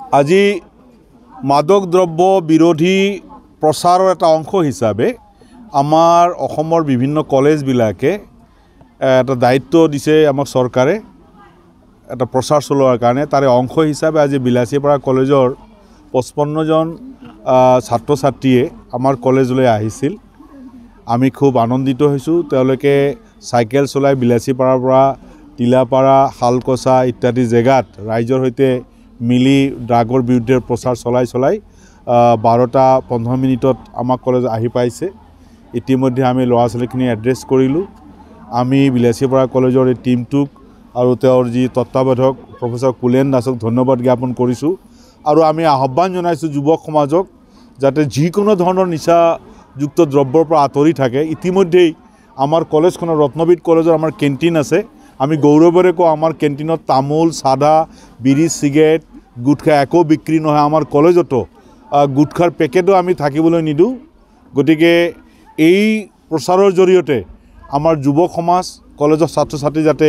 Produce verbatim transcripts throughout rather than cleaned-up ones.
আজি মাদক দ্ৰব্য বিৰোধী প্ৰচাৰৰ এটা অংশ হিচাপে আমাৰ অসমৰ বিভিন্ন কলেজবিলাকে এটা দায়িত্ব দিছে আমাক চৰকাৰে এটা প্ৰচাৰ চলোৱাৰ কাৰণে তাৰে অংশ হিচাপে আজি বিলাসীপাৰা কলেজৰ পঁচপন্ন জন ছাত্ৰ ছাত্ৰীয়ে আমাৰ কলেজলৈ আহিছিল। আমি খুব আনন্দিত হৈছোঁ। তেওঁলোকে চাইকেল চলাই বিলাসীপাৰাৰ পৰা টিলাপাৰা শালকচা ইত্যাদি জেগাত ৰাইজৰ সৈতে মিলি ড্ৰাগৰ বিৰুদ্ধে প্ৰচাৰ চলাই চলাই বাৰটা পোন্ধৰ মিনিটত আমাৰ কলেজ আহি পাইছে। ইতিমধ্যে আমি ল'ৰা ছোৱালীখিনি এড্ৰেছ কৰিলোঁ। আমি বিলাসীপাৰা কলেজৰ এই টিমটোক আৰু তেওঁৰ যি তত্ত্বাৱধায়ক প্ৰফেচৰ কুলেন দাসক ধন্যবাদ জ্ঞাপন কৰিছোঁ। আৰু আমি আহ্বান জনাইছোঁ যুৱক সমাজক যাতে যিকোনো ধৰণৰ নিচাযুক্ত দ্ৰব্যৰ পৰা আঁতৰি থাকে। ইতিমধ্যেই আমাৰ কলেজখনৰ ৰত্নবিদ কলেজৰ আমাৰ কেণ্টিন আছে। আমি গৌৰৱেৰে কওঁ আমাৰ কেণ্টিনত তামোল চাধা বিড়ি চিগাৰেট গুটখা একো বিক্ৰী নহয়। আমাৰ কলেজতো গুটখাৰ পেকেটো আমি থাকিবলৈ নিদিওঁ। গতিকে এই প্ৰচাৰৰ জৰিয়তে আমাৰ যুৱ সমাজ কলেজৰ ছাত্ৰ ছাত্ৰী যাতে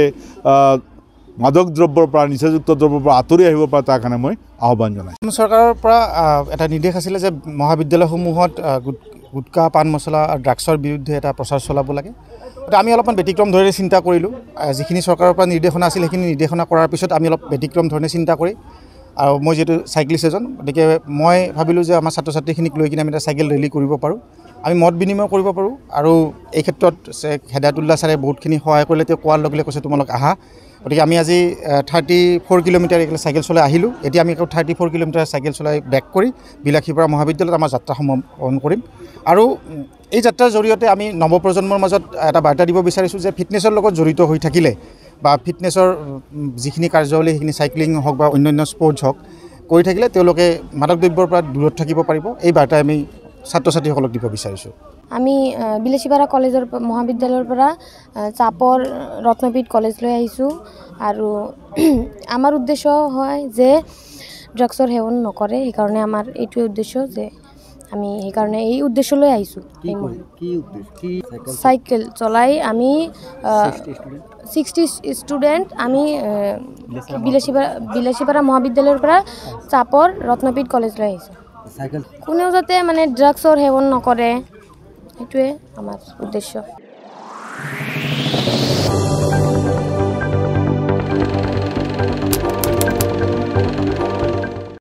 মাদক দ্ৰব্যৰ পৰা নিচাযুক্ত দ্ৰব্যৰ পৰা আঁতৰি আহিব পাৰে তাৰ কাৰণে মই আহ্বান জনাইছোঁ। চৰকাৰৰ পৰা এটা নিৰ্দেশ আছিলে যে মহাবিদ্যালয়সমূহত গুটখা পান মছলা আৰু ড্ৰাগছৰ বিৰুদ্ধে এটা প্ৰচাৰ চলাব লাগে। আমি অলপমান ব্যতিক্ৰম ধৰণে চিন্তা কৰিলোঁ। যিখিনি চৰকাৰৰ পৰা নিৰ্দেশনা আছিল সেইখিনি নিৰ্দেশনা কৰাৰ পিছত আমি অলপ ব্যতিক্ৰম ধৰণে চিন্তা কৰি আৰু মই যিহেতু চাইক্লিষ্ট এজন, গতিকে মই ভাবিলোঁ যে আমাৰ ছাত্ৰ ছাত্ৰীখিনিক লৈ কিনে আমি এটা চাইকেল ৰেলী কৰিব পাৰোঁ, আমি মত বিনিময় কৰিব পাৰোঁ। আৰু এই ক্ষেত্ৰত হেদায়তুল্লাহ ছাৰে বহুতখিনি সহায় কৰিলে। তেওঁ কোৱাৰ লগে লগে কৈছে তোমালোক আহা। গতিকে আমি আজি থাৰ্টি ফ'ৰ কিলোমিটাৰ এইফালে চাইকেল চলাই আহিলোঁ। এতিয়া আমি আকৌ থাৰ্টি ফ'ৰ কিলোমিটাৰ চাইকেল চলাই বেক কৰি বিলাসীপাৰা মহাবিদ্যালয়ত আমাৰ যাত্ৰা সমাপন কৰিম। আৰু এই যাত্ৰাৰ জৰিয়তে আমি নৱপ্ৰজন্মৰ মাজত এটা বাৰ্তা দিব বিচাৰিছোঁ যে ফিটনেছৰ লগত জড়িত হৈ থাকিলে বা ফিটনেছৰ যিখিনি কাৰ্যাৱলী সেইখিনি চাইক্লিং হওক বা অন্যান্য স্পৰ্টছ হওক কৰি থাকিলে তেওঁলোকে মাদক দ্ৰব্যৰ পৰা দূৰত থাকিব পাৰিব। এই বাৰ্তা আমি ছাত্ৰ ছাত্ৰীসকলক দিব বিচাৰিছোঁ। আমি বিলাসীপাৰা কলেজৰ মহাবিদ্যালয়ৰ পৰা চাপৰ ৰত্নপীঠ কলেজলৈ আহিছোঁ। আৰু আমাৰ উদ্দেশ্য হয় যে ড্ৰাগছৰ সেৱন নকৰে। সেইকাৰণে আমাৰ এইটোৱে উদ্দেশ্য যে আমি সেইকাৰণে এই উদ্দেশ্য লৈ আহিছোঁ। চাইকেল চলাই আমি ছিক্সটি ষ্টুডেণ্ট আমি বিলাসীপাৰা বিলাসীপাৰা মহাবিদ্যালয়ৰ পৰা চাপৰ ৰত্নপীঠ কলেজলৈ আহিছোঁ। কোনেও যাতে মানে ড্ৰাগছৰ সেৱন নকৰে সেইটোৱে আমাৰ উদ্দেশ্য।